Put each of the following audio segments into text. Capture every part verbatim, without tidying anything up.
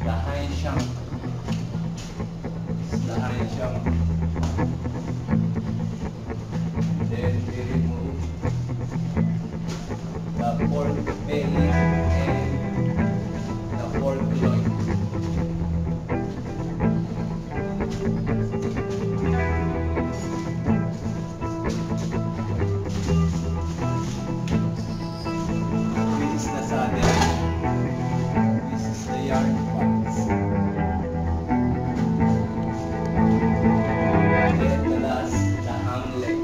the hind shank. This is the hind shank. Then we remove the pork belly and the pork loin. This is the saddle. This is the yard parts. Then the last, the ham leg.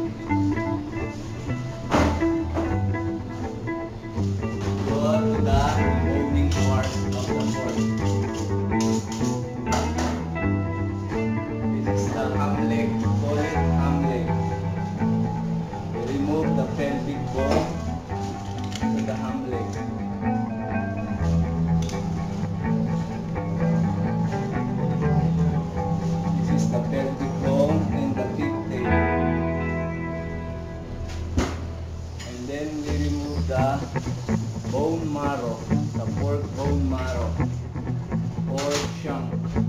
Go to the boning part of the pork. This is the ham leg. Call it ham leg. We remove the pelvic bone to the ham leg. This is the pelvic bone and the pigtail. And then we remove the bone marrow, the pork bone marrow, pork shank.